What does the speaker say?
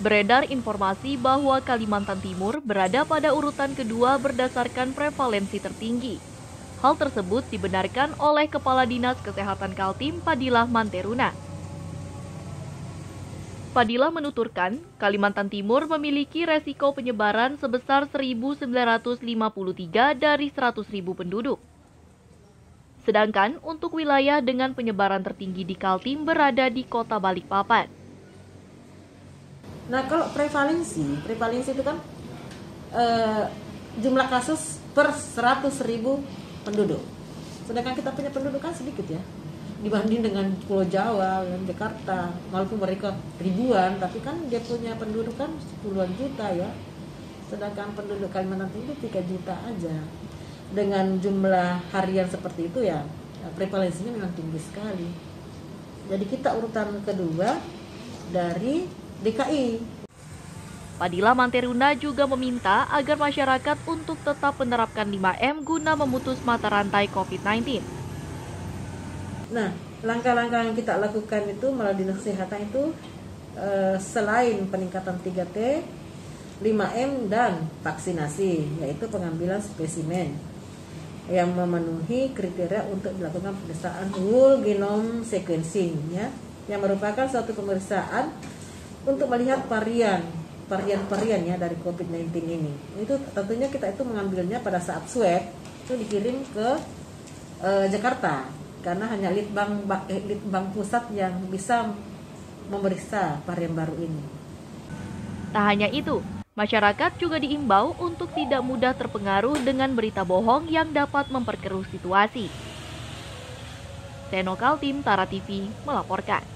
Beredar informasi bahwa Kalimantan Timur berada pada urutan kedua berdasarkan prevalensi tertinggi. Hal tersebut dibenarkan oleh Kepala Dinas Kesehatan Kaltim, Fadilah Manteruna. Fadilah menuturkan, Kalimantan Timur memiliki resiko penyebaran sebesar 1.953 dari 100.000 penduduk. Sedangkan untuk wilayah dengan penyebaran tertinggi di Kaltim berada di Kota Balikpapan. Nah, kalau prevalensi itu kan jumlah kasus per 100.000 penduduk. Sedangkan kita punya penduduk kan sedikit ya, dibanding dengan Pulau Jawa dan Jakarta. Walaupun mereka ribuan, tapi kan dia punya penduduk kan puluhan juta ya. Sedangkan penduduk Kalimantan itu 3 juta aja. Dengan jumlah harian seperti itu ya, prevalensinya memang tinggi sekali. Jadi kita urutan kedua dari DKI. Fadilah Manteruna juga meminta agar masyarakat untuk tetap menerapkan 5M guna memutus mata rantai COVID-19. Nah, langkah-langkah yang kita lakukan itu melalui Dinas Kesehatan itu selain peningkatan 3T, 5M dan vaksinasi, yaitu pengambilan spesimen yang memenuhi kriteria untuk dilakukan pemeriksaan whole genome sequencing ya, yang merupakan suatu pemeriksaan untuk melihat varian ya dari COVID-19 ini. Itu tentunya kita itu mengambilnya pada saat swab itu dikirim ke Jakarta, karena hanya litbang pusat yang bisa memeriksa varian baru ini. Tak hanya itu, masyarakat juga diimbau untuk tidak mudah terpengaruh dengan berita bohong yang dapat memperkeruh situasi. Seno Kaltim, Tara TV melaporkan.